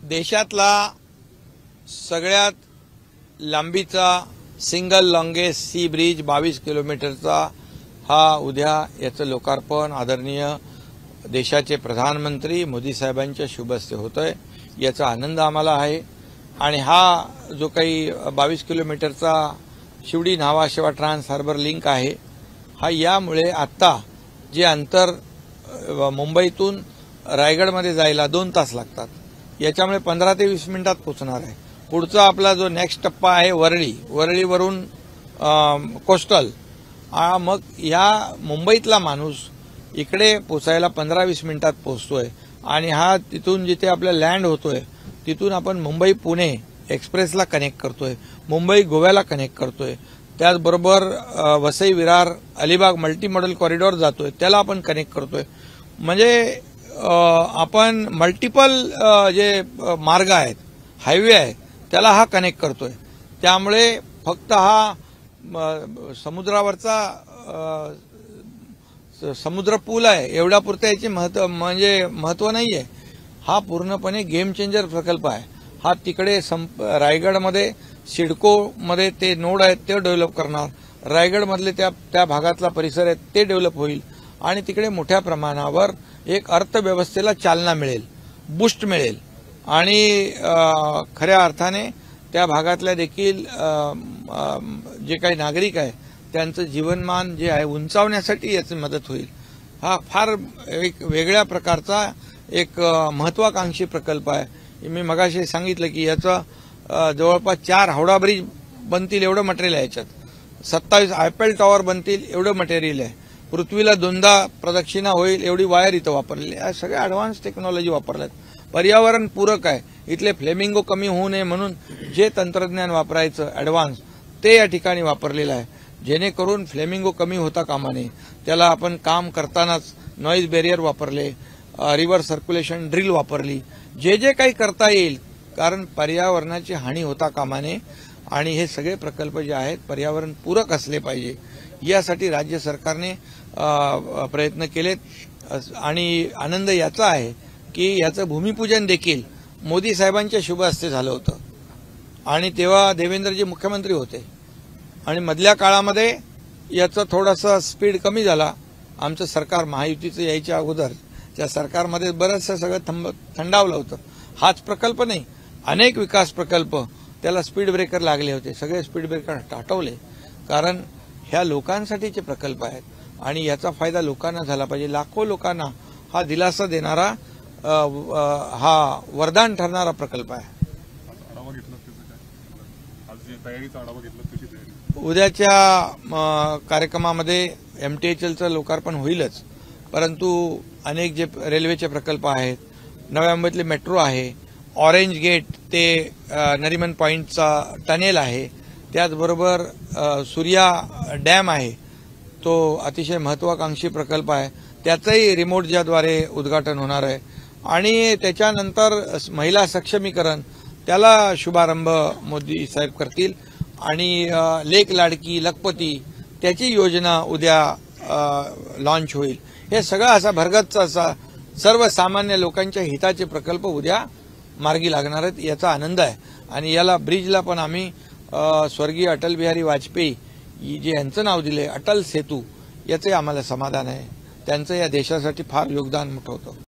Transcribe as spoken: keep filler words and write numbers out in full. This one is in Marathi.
देशातला सगळ्यात लांबीचा सिंगल लॉन्गेस्ट सी ब्रिज बावीस किलोमीटरचा हा उद्या याचं लोकार्पण आदरणीय देशाचे प्रधानमंत्री मोदी साहेबांच्या शुभ हस्ते होतोय। याचा आनंद आम्हाला आहे आणि हा जो काही बावीस किलोमीटरचा Shivadi Nhava Sheva trans harbour link आहे हा यामुळे आता जे अंतर मुंबईतून रायगडमध्ये जायला दोन तास लागतात याच्यामुळे पंधरा ते वीस मिनिटात पोहोचणार आहे। पुढचा आपला जो नेक्स्ट टप्पा आहे वरळी वरळीवरून कोस्टल मग या मुंबईतला माणूस इकडे पोचायला पंधरा वीस मिनिटात पोहोचतोय आणि हा तिथून जिथे आपला लँड होतोय तिथून आपण मुंबई पुणे एक्सप्रेसला कनेक्ट करतोय, मुंबई गोव्याला कनेक्ट करतोय, त्याचबरोबर Vasai Virar Alibag multi model corridor जातोय त्याला आपण कनेक्ट करतोय। म्हणजे आपण मल्टिपल जे मार्ग आहेत हायवे आहे त्याला हा कनेक्ट करतोय। त्यामुळे फक्त हा समुद्रावरचा समुद्र पूल आहे एवढा पुरता याची महत्व म्हणजे महत्व नाहीये। हा पूर्णपणे गेम चेंजर प्रकल्प आहे। हा तिकडे रायगडमध्ये सिडकोमध्ये ते नोड आहेत ते डेव्हलप करणार, रायगडमधले त्या त्या भागातला परिसर आहे ते डेव्हलप होईल आणि तिकडे मोठ्या प्रमाणावर एक अर्थव्यवस्थेला चालना मिळेल, बूस्ट मिळेल आणि खऱ्या अर्थाने त्या भागातल्या देखील जे काही नागरिक आहे त्यांचं जीवनमान जे आहे उंचावण्यासाठी याची मदत होईल। हा फार एक वेगळ्या प्रकारचा एक महत्वाकांक्षी प्रकल्प आहे। मी मगाशी सांगितलं की याचा जवळपास चार हावडा ब्रिज बनतील एवढं मटेरियल आहे याच्यात, सत्तावीस आयफेल टॉवर बनतील एवढं मटेरियल आहे, पृथ्वीला दोनदा प्रदक्षिणा होईल एवढी वायर इथं वापरलेली आहे। सगळ्या ॲडव्हान्स टेक्नॉलॉजी वापरल्यात, पर्यावरण पूरक आहे, इथले फ्लेमिंगो कमी होऊ नये म्हणून जे तंत्रज्ञान वापरायचं ॲडव्हान्स ते या ठिकाणी वापरलेलं आहे, जेणेकरून फ्लेमिंगो कमी होता कामा नये। त्याला आपण काम करतानाच नॉईज बॅरियर वापरले, रिव्हर सर्क्युलेशन ड्रिल वापरली, जे जे काही करता येईल कारण पर्यावरणाची हानी होता कामा नये आणि हे सगळे प्रकल्प जे आहेत पर्यावरण पूरक असले पाहिजे यासाठी राज्य सरकारने प्रयत्न केलेत आणि आनंद याचा आहे की याचं भूमिपूजन देखील मोदी साहेबांच्या शुभ हस्ते झालं होतं आणि तेव्हा देवेंद्रजी मुख्यमंत्री होते आणि मधल्या काळामध्ये याचं थोडासा स्पीड कमी झाला। आमचं सरकार महायुतीचं यायच्या अगोदर त्या सरकारमध्ये बरंचसं सगळं थंडावलं होतं। हाच प्रकल्प नाही अनेक विकास प्रकल्प त्याला स्पीड ब्रेकर लागले होते, सगळे स्पीड ब्रेकर हटवले कारण ह्या लोकांसाठीचे प्रकल्प आहेत आणि याचा फायदा लोकांना झाला पाहिजे। लाखो लोकांना हा दिलासा देणारा हा वरदान ठरणारा प्रकल्प आहे। उद्याच्या कार्यक्रमामध्ये एमटीएचएलचं लोकार्पण होईलच, परंतु अनेक जे रेल्वेचे प्रकल्प आहेत, नव्या मुंबईतले मेट्रो आहे, ऑरेंज गेट ते नरिमन पॉइंटचा टनेल आहे, त्याचबरोबर सूर्या डॅम आहे तो अतिशय महत्वाकांक्षी प्रकल्प आहे, त्याचंही रिमोटच्याद्वारे उद्घाटन होणार आहे आणि त्याच्यानंतर महिला सक्षमीकरण त्याला शुभारंभ मोदी साहेब करतील आणि लेक लाडकी लखपती त्याची योजना उद्या लॉन्च होईल। हे सगळं असा भरगच्च असा सर्वसामान्य लोकांच्या हिताचे प्रकल्प उद्या मार्गी लागणार आहेत याचा आनंद आहे आणि याला ब्रिजला पण आम्ही स्वर्गीय अटल बिहारी वाजपेयी जे यांचं नाव दिले अटल सेतू याचे आम्हाला समाधान आहे। त्यांचं या देशासाठी फार योगदान मोठं होतं।